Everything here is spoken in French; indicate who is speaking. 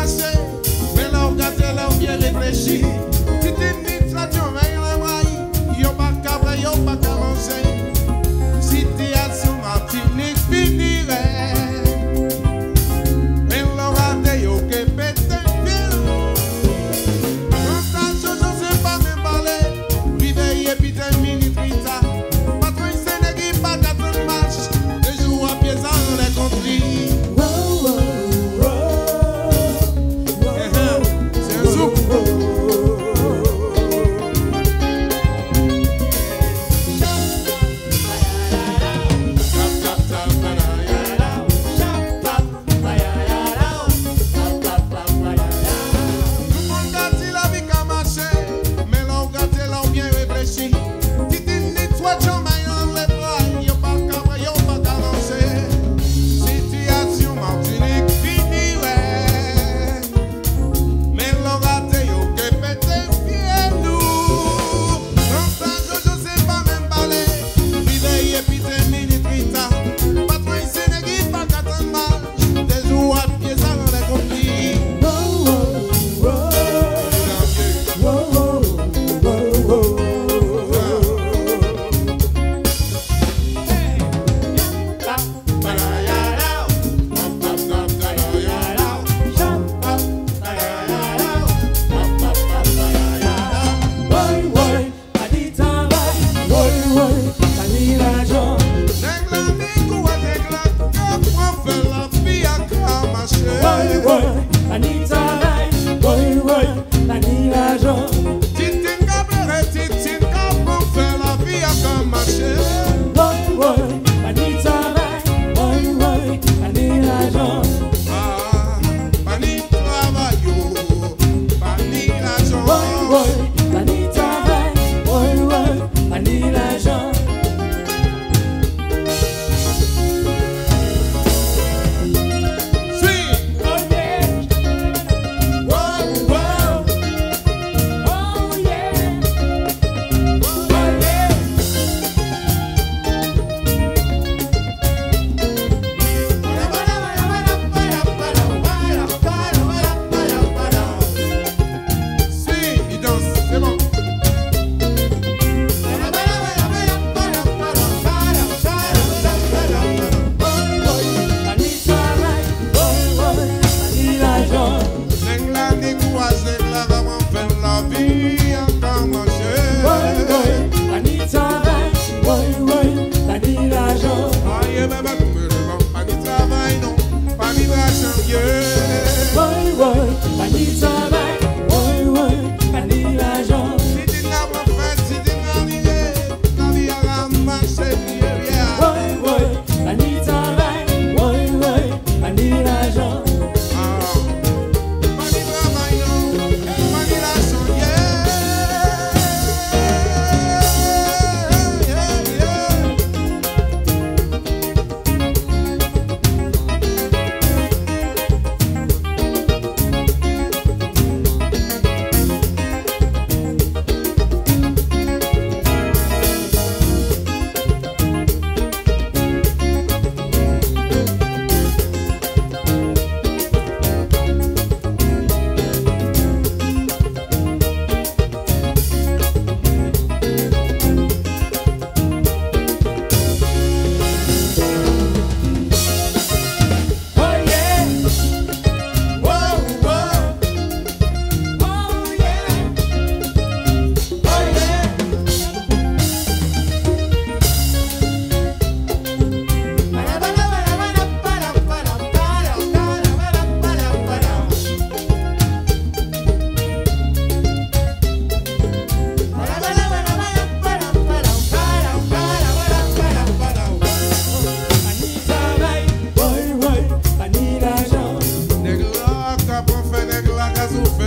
Speaker 1: marché, mais là, regardez là, bien réfléchi. Si tu dis ça, tu vas y aller, yo pas qu'à vrai, yo pas qu'à manger. Situation Martinique finirait, mais là, regardez, yo que pété bien. Quand ça, je sais pas me parler, vivez et puis termine trita. Patron, c'est n'est pas qu'à ton match, les jours à pied, ça, on les compris. Nèg la ka pou fè nèg la ka sou fè